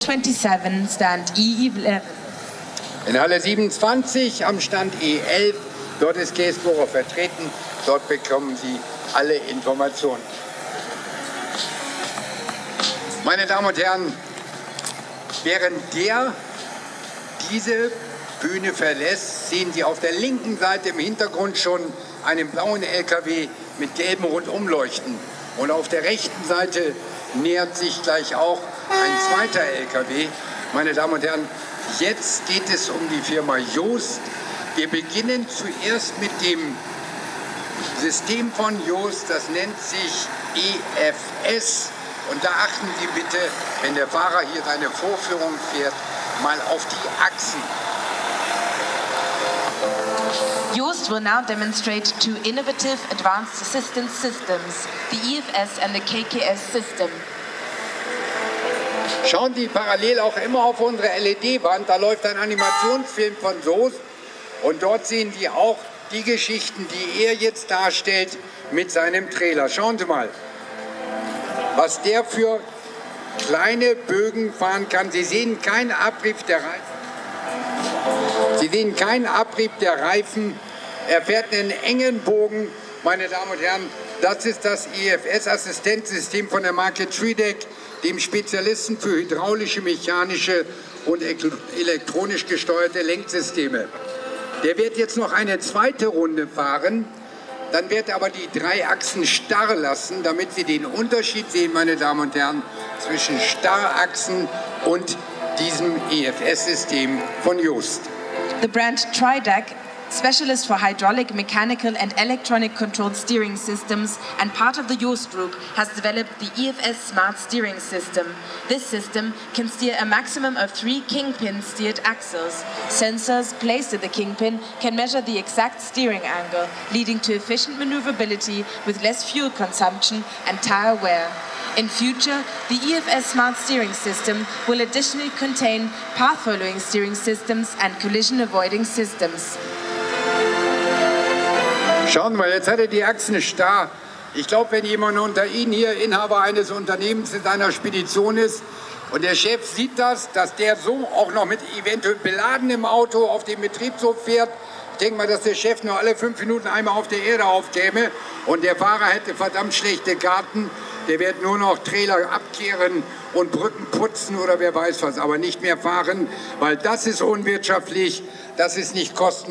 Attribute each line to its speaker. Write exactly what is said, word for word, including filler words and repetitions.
Speaker 1: twenty-seven, Stand E eleven.
Speaker 2: In Halle siebenundzwanzig am Stand E elf, dort ist Cees Boorer vertreten. Dort bekommen Sie alle Informationen. Meine Damen und Herren, während der diese Bühne verlässt, sehen Sie auf der linken Seite im Hintergrund schon einen blauen L K W mit gelben Rundumleuchten. Und auf der rechten Seite nähert sich gleich auch ein zweiter L K W. Meine Damen und Herren, jetzt geht es um die Firma Jost. Wir beginnen zuerst mit dem System von Jost, das nennt sich E F S. Und da achten Sie bitte, wenn der Fahrer hier seine Vorführung fährt, mal auf die Achsen.
Speaker 1: Jost will now demonstrate two innovative advanced assistance systems, the E F S and the K K S system.
Speaker 2: Schauen Sie parallel auch immer auf unsere L E D-Wand, da läuft ein Animationsfilm von Jost und dort sehen Sie auch die Geschichten, die er jetzt darstellt mit seinem Trailer. Schauen Sie mal, was der für kleine Bögen fahren kann. Sie sehen keinen Abrieb der Reifen. Sie sehen keinen Abrieb der Reifen. Er fährt einen engen Bogen. Meine Damen und Herren, das ist das E F S-Assistenzsystem von der Marke Tridec, dem Spezialisten für hydraulische, mechanische und elektronisch gesteuerte Lenksysteme. Der wird jetzt noch eine zweite Runde fahren. Dann wird er aber die drei Achsen starr lassen, damit Sie den Unterschied sehen, meine Damen und Herren, zwischen Starrachsen und diesem E F S-System von Jost.
Speaker 1: The brand Tridec, specialist for hydraulic, mechanical and electronic controlled steering systems and part of the Jost Group, has developed the E F S Smart Steering System. This system can steer a maximum of three kingpin steered axles. Sensors placed at the kingpin can measure the exact steering angle, leading to efficient maneuverability with less fuel consumption and tire wear. In future, the E F S Smart Steering System will additionally contain path-following steering systems and collision-avoiding systems.
Speaker 2: Schauen Sie mal, jetzt hat er die Achsen starr. Ich glaube, wenn jemand unter Ihnen hier Inhaber eines Unternehmens in einer Spedition ist und der Chef sieht das, dass der so auch noch mit eventuell beladenem Auto auf dem Betriebshof fährt, ich denke mal, dass der Chef nur alle fünf Minuten einmal auf der Erde aufkäme und der Fahrer hätte verdammt schlechte Karten. Der wird nur noch Trailer abkehren und Brücken putzen oder wer weiß was, aber nicht mehr fahren, weil das ist unwirtschaftlich, das ist nicht kostenlos.